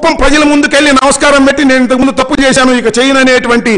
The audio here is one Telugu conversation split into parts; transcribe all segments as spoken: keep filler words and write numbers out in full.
కుప్పం ప్రజల ముందుకెళ్ళి నమస్కారం పెట్టి నేను ఇంతకుముందు తప్పు చేశాను ఇక చేయను అనేటువంటి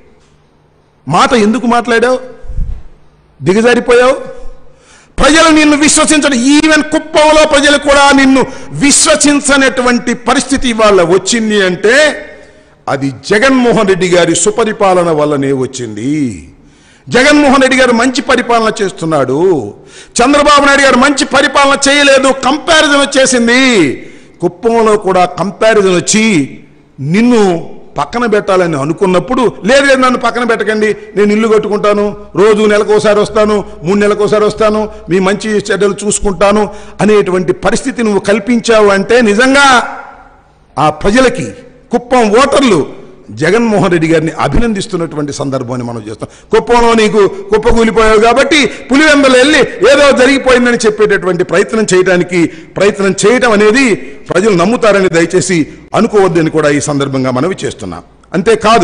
మాట ఎందుకు మాట్లాడావు? దిగజారిపోయావు. ప్రజలు నిన్ను విశ్వసించడం, ఈవెన్ కుప్పంలో ప్రజలు కూడా నిన్ను విశ్వసించనటువంటి పరిస్థితి ఇవాళ వచ్చింది అంటే అది జగన్మోహన్ రెడ్డి గారి సుపరిపాలన వల్లనే వచ్చింది. జగన్మోహన్ రెడ్డి గారు మంచి పరిపాలన చేస్తున్నాడు. చంద్రబాబు నాయుడు గారు మంచి పరిపాలన చేయలేదు, కంపారిజన్ వచ్చేసింది. కుప్పంలో కూడా కంపారిజన్ వచ్చి నిన్ను పక్కన పెట్టాలని అనుకున్నప్పుడు లేదు లేదు నన్ను పక్కన పెట్టకండి, నేను ఇల్లు కట్టుకుంటాను, రోజు నెలకోసారి వస్తాను, మూడు నెలకోసారి వస్తాను, మీ మంచి చెడ్డలు చూసుకుంటాను అనేటువంటి పరిస్థితి నువ్వు కల్పించావు అంటే నిజంగా ఆ ప్రజలకి కుప్పం ఓటర్లు జగన్మోహన్ రెడ్డి గారిని అభినందిస్తున్నటువంటి సందర్భాన్ని మనం చేస్తాం. కుప్పంలో నీకు కుప్పకూలిపోయావు కాబట్టి పులివెందులు వెళ్ళి ఏదో జరిగిపోయిందని చెప్పేటటువంటి ప్రయత్నం చేయడానికి ప్రయత్నం చేయటం అనేది ప్రజలు నమ్ముతారని దయచేసి అనుకోవద్దని కూడా ఈ సందర్భంగా మనవి చేస్తున్నాం. అంతేకాదు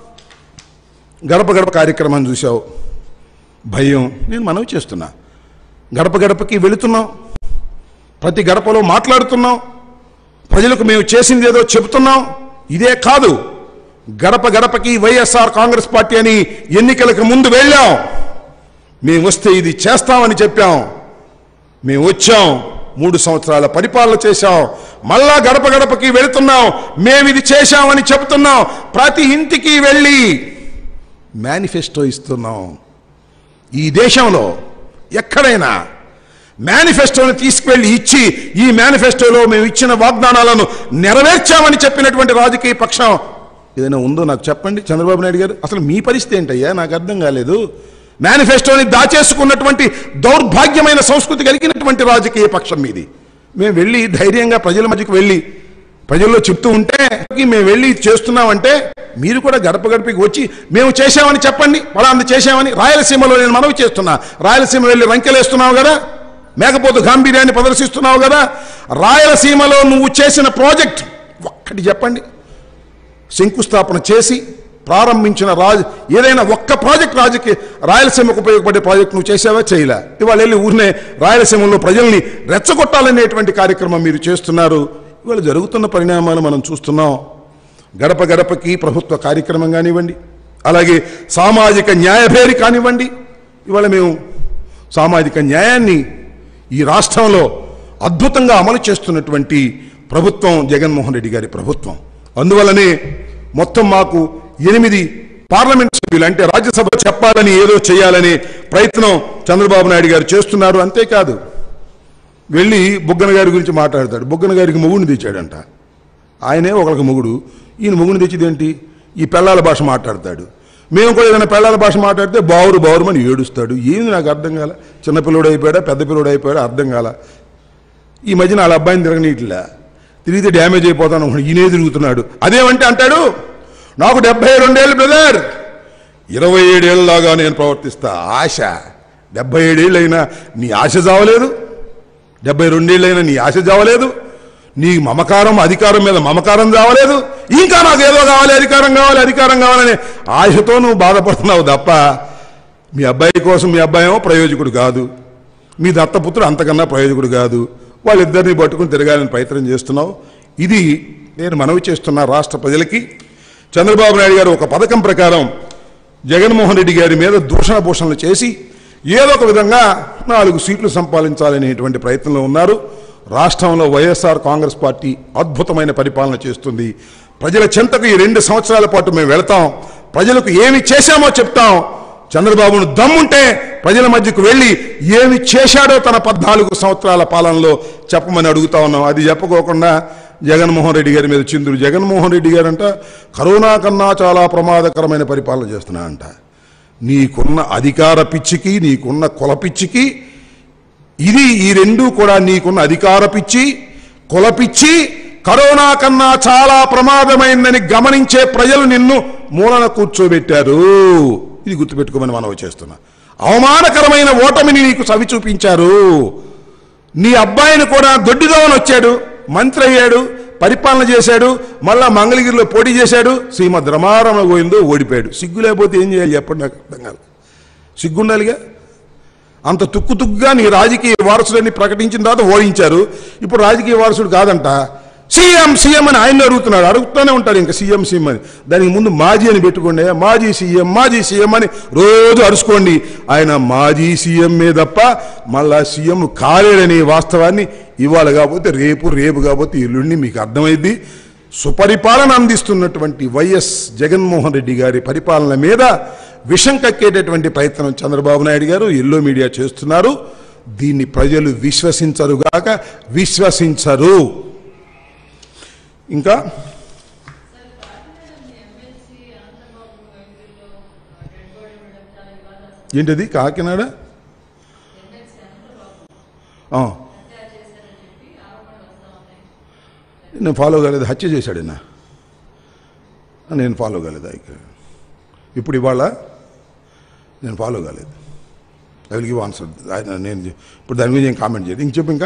గడప గడప కార్యక్రమాన్ని చూసావు, భయం. నేను మనవి చేస్తున్నా, గడప గడపకి వెళుతున్నాం, ప్రతి గడపలో మాట్లాడుతున్నాం, ప్రజలకు మేము చేసింది ఏదో చెబుతున్నాం. ఇదే కాదు, గడప గడపకి వైఎస్ఆర్ కాంగ్రెస్ పార్టీ అని ఎన్నికలకు ముందు వెళ్ళాం, మేము వస్తే ఇది చేస్తామని చెప్పాం, మేము వచ్చాం, మూడు సంవత్సరాల పరిపాలన చేశాం, మళ్ళా గడప గడపకి వెళుతున్నాం, మేము ఇది చేశామని చెబుతున్నాం, ప్రతి ఇంటికి వెళ్ళి మేనిఫెస్టో ఇస్తున్నాం. ఈ దేశంలో ఎక్కడైనా మేనిఫెస్టోని తీసుకువెళ్ళి ఇచ్చి ఈ మేనిఫెస్టోలో మేము ఇచ్చిన వాగ్దానాలను నెరవేర్చామని చెప్పినటువంటి రాజకీయ పక్షం ఏదైనా ఉందో నాకు చెప్పండి. చంద్రబాబు నాయుడు గారు, అసలు మీ పరిస్థితి ఏంటయ్యా? నాకు అర్థం కాలేదు. మేనిఫెస్టోని దాచేసుకున్నటువంటి దౌర్భాగ్యమైన సంస్కృతి కలిగినటువంటి రాజకీయ పక్షం మీది. మేము వెళ్ళి ధైర్యంగా ప్రజల మధ్యకు వెళ్ళి ప్రజల్లో చెప్తూ ఉంటే మేము వెళ్ళి చేస్తున్నామంటే మీరు కూడా గడప గడపకి వచ్చి మేము చేశామని చెప్పండి, పలాంది చేశామని. రాయలసీమలో నేను మనవి చేస్తున్నా, రాయలసీమ వెళ్ళి రంకెలేస్తున్నావు కదా, మేకపోతు గాంభీర్యాన్ని ప్రదర్శిస్తున్నావు కదా, రాయలసీమలో నువ్వు చేసిన ప్రాజెక్ట్ ఒక్కటి చెప్పండి. శంకుస్థాపన చేసి ప్రారంభించిన రాజ ఏదైనా ఒక్క ప్రాజెక్ట్ రాజకీయ రాయలసీమకు ఉపయోగపడే ప్రాజెక్ట్ నువ్వు చేసావా? చేయలే. ఇవాళ వెళ్ళి ఊరినే రాయలసీమలో ప్రజల్ని రెచ్చగొట్టాలనేటువంటి కార్యక్రమం మీరు చేస్తున్నారు. ఇవాళ జరుగుతున్న పరిణామాలు మనం చూస్తున్నాం. గడప గడపకి ప్రభుత్వ కార్యక్రమం కానివ్వండి, అలాగే సామాజిక న్యాయభేరి కానివ్వండి, ఇవాళ మేము సామాజిక న్యాయాన్ని ఈ రాష్ట్రంలో అద్భుతంగా అమలు చేస్తున్నటువంటి ప్రభుత్వం జగన్మోహన్ రెడ్డి గారి ప్రభుత్వం. అందువల్లనే మొత్తం మాకు ఎనిమిది పార్లమెంట్ సభ్యులు అంటే రాజ్యసభ చెప్పాలని ఏదో చేయాలని ప్రయత్నం చంద్రబాబు నాయుడు గారు చేస్తున్నారు. అంతేకాదు వెళ్ళి బుగ్గన గారి గురించి మాట్లాడతాడు. బుగ్గన గారికి మొగుడిని తెచ్చాడంట. ఆయనే ఒకరికి మొగుడు, ఈయన మొగుడిని తెచ్చిదేంటి? ఈ పెళ్ళాల భాష మాట్లాడతాడు. మేము కూడా ఏదైనా పెళ్ళాల భాష మాట్లాడితే బావురు బావురుమని ఏడుస్తాడు. ఏమి నాకు అర్థం కాల. చిన్నపిల్లడు అయిపోయాడా పెద్ద పిల్లడు అయిపోయాడా అర్థం కాల. ఈ మధ్యన వాళ్ళ అబ్బాయిని తిరగనీట్లా, తిరిగితే డ్యామేజ్ అయిపోతాను ఈయనే తిరుగుతున్నాడు. అదేమంటే అంటాడు, నాకు డెబ్బై రెండేళ్ళు బ్రదర్, ఇరవై ఏడేళ్ళలాగా నేను ప్రవర్తిస్తా. ఆశ డెబ్బై ఏడేళ్ళు అయినా నీ ఆశ చావలేదు, డెబ్బై రెండేళ్ళైనా నీ ఆశ చావలేదు, నీ మమకారం అధికారం మీద మమకారం చావలేదు, ఇంకా నాకు ఏదో కావాలి, అధికారం కావాలి, అధికారం కావాలని ఆశతో నువ్వు బాధపడుతున్నావు తప్ప మీ అబ్బాయి కోసం మీ అబ్బాయి ఏమో ప్రయోజకుడు కాదు, మీ దత్తపుత్రుడు అంతకన్నా ప్రయోజకుడు కాదు. వాళ్ళిద్దరిని పట్టుకుని తిరగాలని ప్రయత్నం చేస్తున్నావు. ఇది నేను మనవి చేస్తున్న రాష్ట్ర ప్రజలకి. చంద్రబాబు నాయుడు గారు ఒక పథకం ప్రకారం జగన్మోహన్ రెడ్డి గారి మీద దూషణ భూషణలు చేసి ఏదో ఒక విధంగా నాలుగు సీట్లు సంపాదించాలనేటువంటి ప్రయత్నంలో ఉన్నారు. రాష్ట్రంలో వైఎస్ఆర్ కాంగ్రెస్ పార్టీ అద్భుతమైన పరిపాలన చేస్తుంది. ప్రజల చెంతకు ఈ రెండు సంవత్సరాల పాటు మేము వెళతాం, ప్రజలకు ఏమి చేశామో చెప్తాం. చంద్రబాబును దమ్ముంటే ప్రజల మధ్యకు వెళ్ళి ఏమి చేశాడో తన పద్నాలుగు సంవత్సరాల పాలనలో చెప్పమని అడుగుతా ఉన్నాం. అది చెప్పకోకుండా జగన్మోహన్ రెడ్డి గారి మీద చిందులు. జగన్మోహన్ రెడ్డి గారంట కరోనా కన్నా చాలా ప్రమాదకరమైన పరిపాలన చేస్తున్నా అంట. నీకున్న అధికార పిచ్చికి, నీకున్న కుల పిచ్చికి, ఇది ఈ రెండు కూడా నీకున్న అధికార పిచ్చి, కుల పిచ్చి, కరోనా కన్నా చాలా ప్రమాదమైందని గమనించే ప్రజలు నిన్ను మూలన కూర్చోబెట్టారు. ఇది గుర్తుపెట్టుకోమని మనవి చేస్తున్నా. అవమానకరమైన ఓటమిని నీకు చవి చూపించారు. నీ అబ్బాయిని కూడా దొడ్డిదోవని వచ్చాడు, మంత్రి అయ్యాడు, పరిపాలన చేశాడు, మళ్ళా మంగళగిరిలో పోటీ చేశాడు, శ్రీమద్ రమారమణ గోవిందో ఓడిపోయాడు. సిగ్గు లేకపోతే ఏం చేయాలి చెప్పండి, నాకు అర్థం కాదు. సిగ్గుండాలిగా. అంత తుక్కు తుక్కుగా నీ రాజకీయ వారసులని ప్రకటించిన తర్వాత ఓడించారు. ఇప్పుడు రాజకీయ వారసుడు కాదంట, సీఎం సీఎం అని ఆయన అడుగుతున్నాడు, అడుగుతూనే ఉంటారు ఇంకా సీఎం సీఎం అని. దానికి ముందు మాజీ అని పెట్టుకోండి, మాజీ సీఎం మాజీ సీఎం అని రోజు అరుచుకోండి. ఆయన మాజీ సీఎంఏ తప్ప మళ్ళా సీఎం కాలేడనే వాస్తవాన్ని ఇవాళ కాకపోతే రేపు, రేపు కాకపోతే ఎల్లుండి మీకు అర్థమైంది. సుపరిపాలన అందిస్తున్నటువంటి వైఎస్ జగన్మోహన్ రెడ్డి గారి పరిపాలన మీద విషం కక్కేటటువంటి ప్రయత్నం చంద్రబాబు నాయుడు గారు ఎల్లో మీడియా చేస్తున్నారు. దీన్ని ప్రజలు విశ్వసించరుగాక విశ్వసించరు. ఇంకా ఏంటది కాకినాడ నేను ఫాలో కాలేదు, హత్య చేశాడన్నా, నేను ఫాలో కాలేదు. ఇప్పుడు ఇవాళ నేను ఫాలో కాలేదు. I will give answer. నేను ఇప్పుడు దాని గురించి ఏం కామెంట్ చేయదు. ఇంక చెప్పు. ఇంకా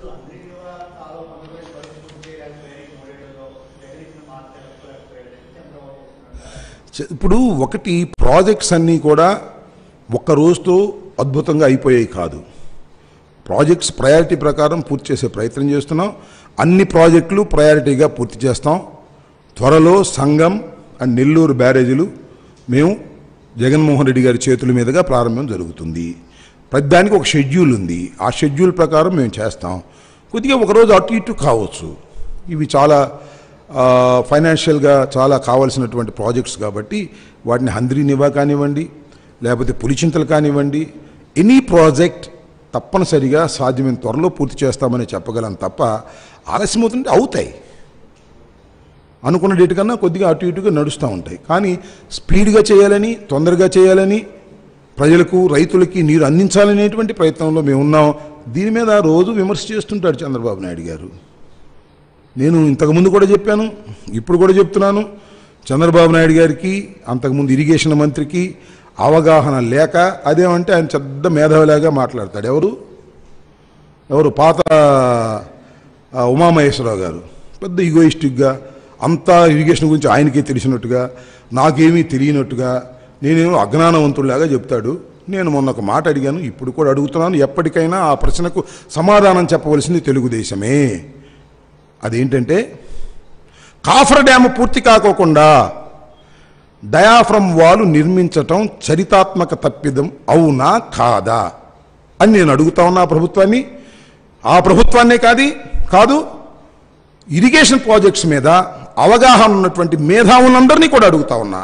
ఇప్పుడు ఒకటి, ప్రాజెక్ట్స్ అన్నీ కూడా ఒక్క రోజుతో అద్భుతంగా అయిపోయాయి కాదు. ప్రాజెక్ట్స్ ప్రయారిటీ ప్రకారం పూర్తి చేసే ప్రయత్నం చేస్తున్నాం. అన్ని ప్రాజెక్టులు ప్రయారిటీగా పూర్తి చేస్తాం. త్వరలో సంగం అండ్ నెల్లూరు బ్యారేజీలు మేము జగన్మోహన్ రెడ్డి గారి చేతుల మీదుగా ప్రారంభం జరుగుతుంది. ప్రతిదానికి ఒక షెడ్యూల్ ఉంది. ఆ షెడ్యూల్ ప్రకారం మేము చేస్తాం. కొద్దిగా ఒకరోజు అటు ఇటు కావచ్చు. ఇవి చాలా ఫైనాన్షియల్గా చాలా కావాల్సినటువంటి ప్రాజెక్ట్స్ కాబట్టి వాటిని హంద్రీ నివా కానివ్వండి, లేకపోతే పులిచింతలు కానివ్వండి, ఎనీ ప్రాజెక్ట్ తప్పనిసరిగా సాధ్యమైన త్వరలో పూర్తి చేస్తామని చెప్పగలం తప్ప ఆలస్యం అవుతుంటే అవుతాయి. అనుకున్న డేట్ కన్నా కొద్దిగా అటు ఇటుగా నడుస్తూ ఉంటాయి. కానీ స్పీడ్గా చేయాలని, తొందరగా చేయాలని, ప్రజలకు రైతులకి నీరు అందించాలనేటువంటి ప్రయత్నంలో మేము ఉన్నాం. దీని మీద రోజు విమర్శ చేస్తుంటాడు చంద్రబాబు నాయుడు గారు. నేను ఇంతకుముందు కూడా చెప్పాను, ఇప్పుడు కూడా చెప్తున్నాను. చంద్రబాబు నాయుడు గారికి అంతకుముందు ఇరిగేషన్ మంత్రికి అవగాహన లేక, అదేమంటే ఆయన పెద్ద మేధావిలాగా మాట్లాడతాడు. ఎవరు ఎవరు పాత ఉమామహేశ్వరరావు గారు పెద్ద ఈగోయిస్టిక్గా అంతా ఇరిగేషన్ గురించి ఆయనకే తెలిసినట్టుగా, నాకేమీ తెలియనట్టుగా, నేనేమో అజ్ఞానవంతుడిలాగా చెప్తాడు. నేను మొన్న ఒక మాట అడిగాను, ఇప్పుడు కూడా అడుగుతున్నాను. ఎప్పటికైనా ఆ ప్రశ్నకు సమాధానం చెప్పవలసింది తెలుగుదేశమే. అదేంటంటే, కాఫర్ డ్యాము పూర్తి కాకోకుండా డయాఫ్రమ్ వాలు నిర్మించటం చరితాత్మక తప్పిదం అవునా కాదా అని నేను అడుగుతా ఉన్నా ప్రభుత్వాన్ని. ఆ ప్రభుత్వాన్నే కాదు కాదు ఇరిగేషన్ ప్రాజెక్ట్స్ మీద అవగాహన ఉన్నటువంటి మేధావులందరినీ కూడా అడుగుతా ఉన్నా.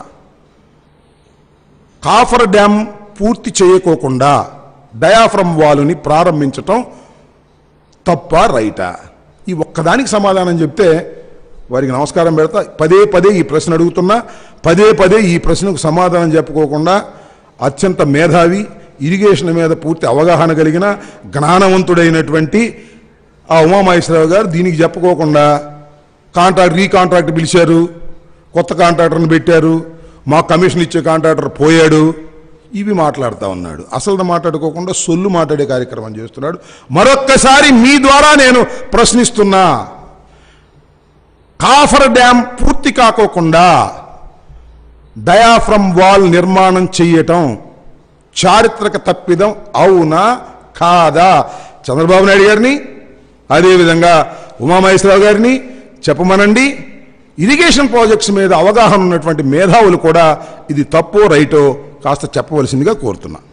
కాఫర్ డ్యామ్ పూర్తి చేయకోకుండా డయాఫ్రమ్ వాలుని ప్రారంభించటం తప్ప రైటా? ఈ ఒక్కదానికి సమాధానం చెప్తే వారికి నమస్కారం పెడతా. పదే పదే ఈ ప్రశ్న అడుగుతున్నా, పదే పదే ఈ ప్రశ్నకు సమాధానం చెప్పుకోకుండా అత్యంత మేధావి, ఇరిగేషన్ మీద పూర్తి అవగాహన కలిగిన జ్ఞానవంతుడైనటువంటి ఆ ఉమామహేశ్వరరావు గారు దీనికి చెప్పుకోకుండా కాంట్రాక్ట్ రీకాంట్రాక్ట్ పిలిచారు, కొత్త కాంట్రాక్టర్ని పెట్టారు, మా కమిషన్ ఇచ్చే కాంట్రాక్టర్ పోయాడు, ఇవి మాట్లాడుతూ ఉన్నాడు. అసలు మాట్లాడుకోకుండా సొల్లు మాట్లాడే కార్యక్రమం చేస్తున్నాడు. మరొక్కసారి మీ ద్వారా నేను ప్రశ్నిస్తున్నా, కాఫర్ డ్యామ్ పూర్తి కాకోకుండా డయాఫ్రమ్ వాల్ నిర్మాణం చెయ్యటం చారిత్రక తప్పిదం అవునా కాదా? చంద్రబాబు నాయుడు గారిని, అదేవిధంగా ఉమామహేశ్వరరావు గారిని చెప్పమనండి. ఇరిగేషన్ ప్రాజెక్ట్స్ మీద అవగాహన ఉన్నటువంటి మేధావులు కూడా ఇది తప్పో రైటో కాస్త చెప్పవలసిందిగా కోరుతున్నా.